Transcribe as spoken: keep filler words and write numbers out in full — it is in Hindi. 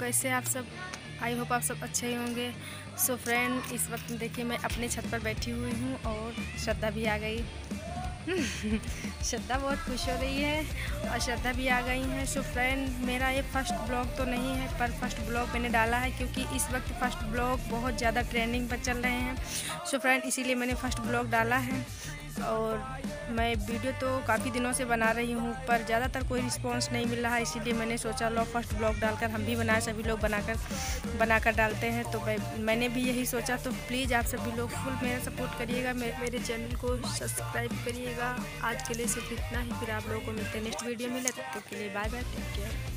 कैसे आप सब? आई होप आप सब अच्छे ही होंगे। सो फ्रेंड, इस वक्त देखिए मैं अपने छत पर बैठी हुई हूँ और श्रद्धा भी आ गई। श्रद्धा बहुत खुश हो रही है और श्रद्धा भी आ गई हैं। सो फ्रेंड, मेरा ये फर्स्ट ब्लॉग तो नहीं है, पर फर्स्ट ब्लॉग मैंने डाला है क्योंकि इस वक्त फ़र्स्ट ब्लॉग बहुत ज़्यादा ट्रेंडिंग पर चल रहे हैं। सो फ्रेंड, इसीलिए मैंने फ़र्स्ट ब्लॉग डाला है। और मैं वीडियो तो काफ़ी दिनों से बना रही हूँ, पर ज़्यादातर कोई रिस्पांस नहीं मिल रहा है, इसीलिए मैंने सोचा लो फर्स्ट ब्लॉग डालकर हम भी बनाए, सभी लोग बनाकर बनाकर डालते हैं। तो मैं मैंने भी यही सोचा। तो प्लीज़ आप सभी लोग फुल मेरा सपोर्ट करिएगा, मेरे चैनल को सब्सक्राइब करिएगा। आज के लिए सिर्फ इतना ही, फिर आप लोगों को मिलते हैं नेक्स्ट वीडियो में। तब तक के लिए बाय बाय, टेक केयर।